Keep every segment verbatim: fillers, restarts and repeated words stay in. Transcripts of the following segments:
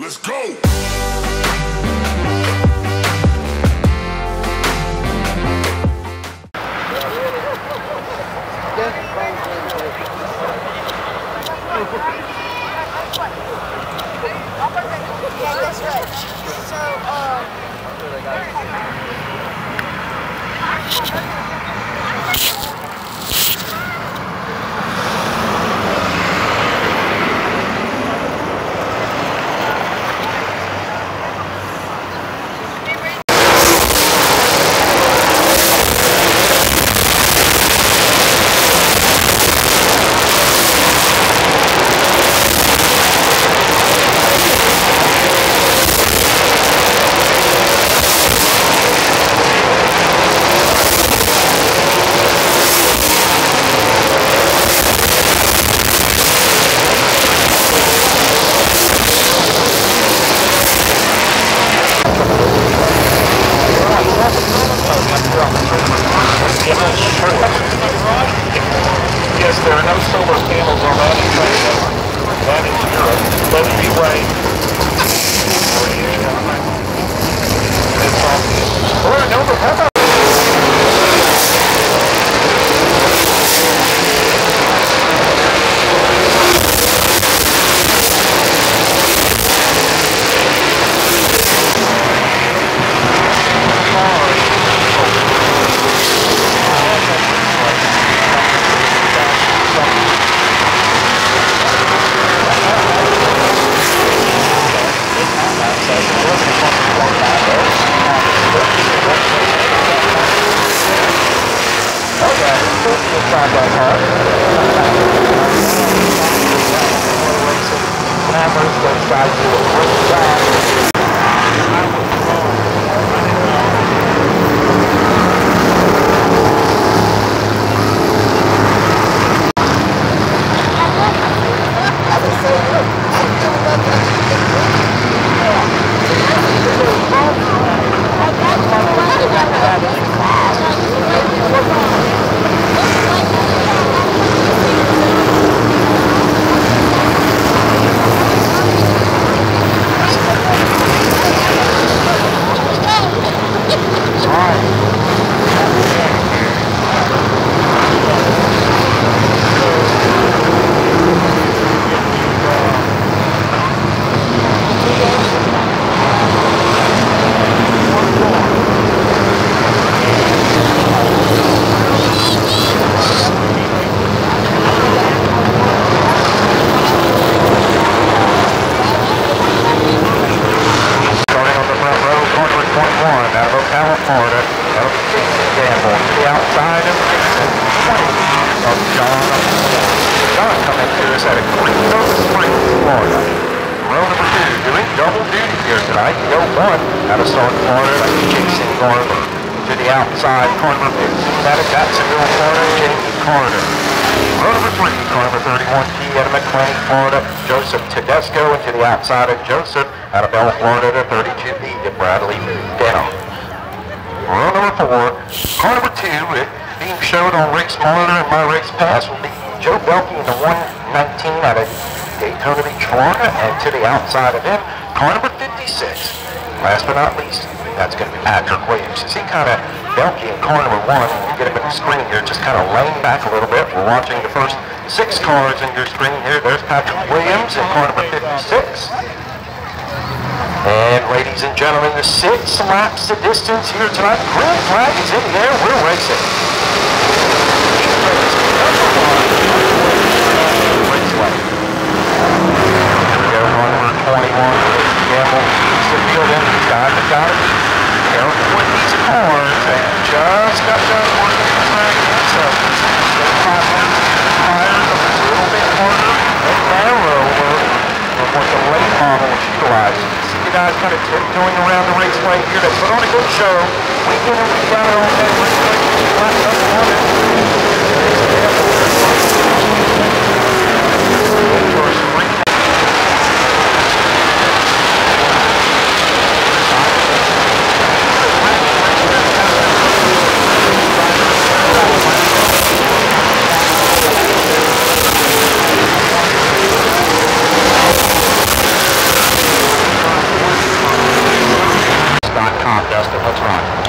let's go! Yeah, that's right. So, um... Yes, there are no solar panels on that train. That is Europe. Let it be right. It's all good. Or no, but how about outside, corner fifteen, Jacksonville, Florida, Jamie Carter. Row number three, corner thirty-one T out of McLean, Florida, Joseph Tedesco, and to the outside of Joseph out of Bell, Florida, to thirty-two B to Bradley down. Row number four, car number two, it being showed on race monitor and my race pass will be Joe Belkey in the one nineteen out of Daytona Beach, Florida, and to the outside of him, car number fifty-six. Last but not least, that's going to be Patrick Williams. You see kind of Belkey in car number one, when you get him in the screen here, just kind of laying back a little bit. We're watching the first six cars in your screen here. There's Patrick Williams in car number fifty-six. And ladies and gentlemen, the six laps the distance here tonight. Green flag is in the air. We're racing. Here we go, car number twenty-one. Gamble keeps the field in. He's got it, got it. Careful with these cars. They just got done working the track. So, the tires a little bit harder and narrower than what the late model was utilized. See you guys kind of tiptoeing around the raceway here. They put on a good show. We get them together on that raceway. Last up on it.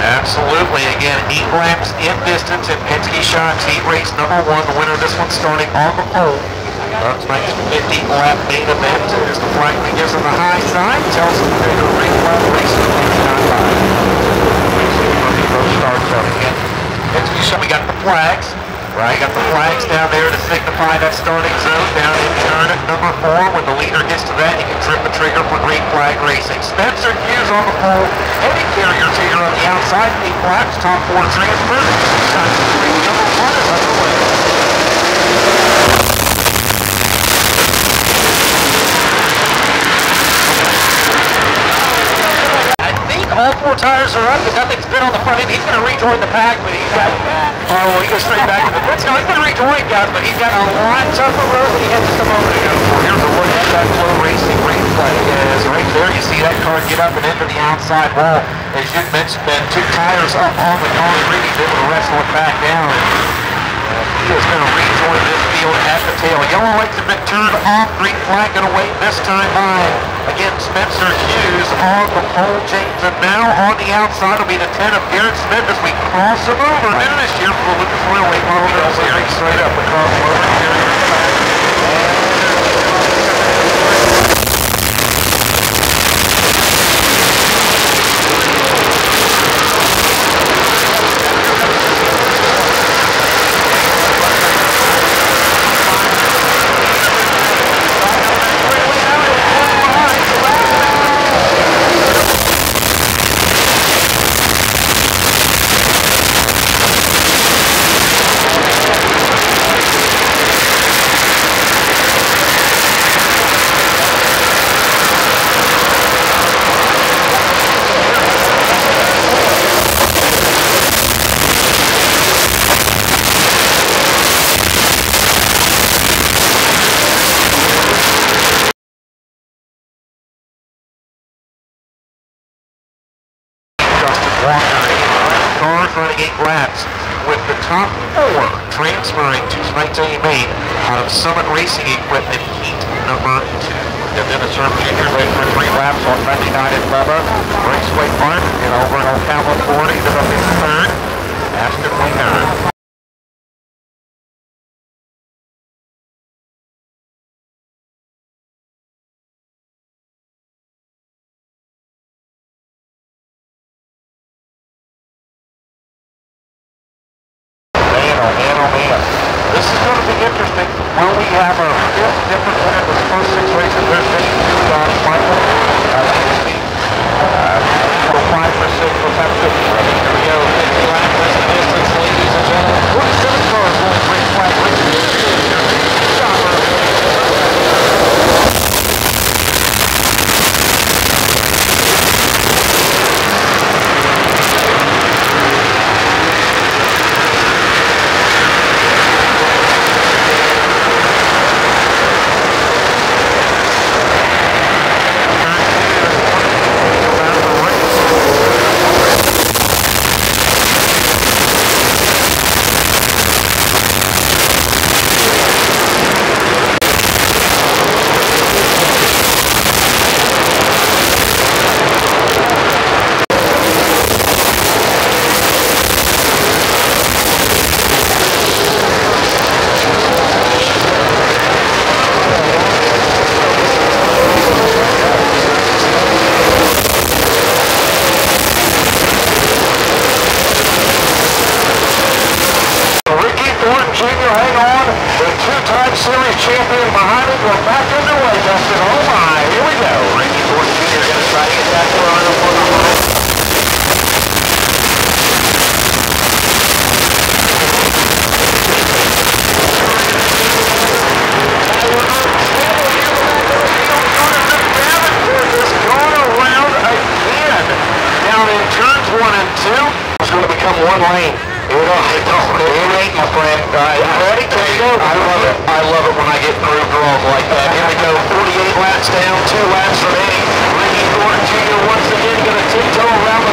Absolutely. Again, eight laps in distance in Penske Shocks Heat Race number one. The winner of this one starting on the pole. Up next, fifty lap main event. As the flag begins on the high side, tells us that the ring lap racing eighty-nine five. Both starts out again. Penske Shocks, we got the flags. Right, got the flags down there to signify that starting zone down in turn at number four. When the leader gets to that, you can trip the trigger for green flag racing. Spencer Hughes on the pole. Eddie Carrier's here on the outside. Eight laps, top four transfer. Shots of three, number one is underway. All four tires are up. There's nothing spin on the front end. He's going to rejoin the pack, but he's got... Oh, well, he goes straight back to the pits. No, he's going to rejoin, guys, but he's got a lot tougher road than he had just a moment ago. Well, here's a look at that slow racing green flag. Yes, right there you see that car get up and into the outside wall. As you mentioned, Ben, two tires up on the concrete. He's able to wrestle it back down. Uh, he is going to rejoin this field at the tail. Yellow lights have been turned off. Green flag going to wait this time by, again, Spencer Hughes on the pole chains. And now on the outside will be the ten of Garrett Smith as we cross him over. New this year for the Lucas Railway Motor Series. Straight up across the over here. Cars running eight laps with the top four transferring to tonight's A main out of Summit Racing Equipment heat number two. And then a Serb Junior led for three laps on ninety-nine at Bubba. Raceway Park and over in Ocala, Florida. They're up in third. Aston Winger. This is going to be interesting. Will we have a fifth different winner in the first six races? There's been two on Michael. Uh, uh, five for six for Pepsi. Here we go. fifty laps in the distance, ladies and gentlemen. twenty-seven cars will green flag racing. Hang on, the two-time series champion behind it. We're back underway, Dustin. Oh my, here we go. Ricky Ford Junior going to try to get that car on for the hole. Just going around again. Down in turns one and two. It's going to become one lane. It ain't, my friend. All right, ready? There you go. I love it. I love it when I get through draws like that. Here we go. forty-eight laps down, two laps remaining. Ricky Ford Junior once again going to tiptoe around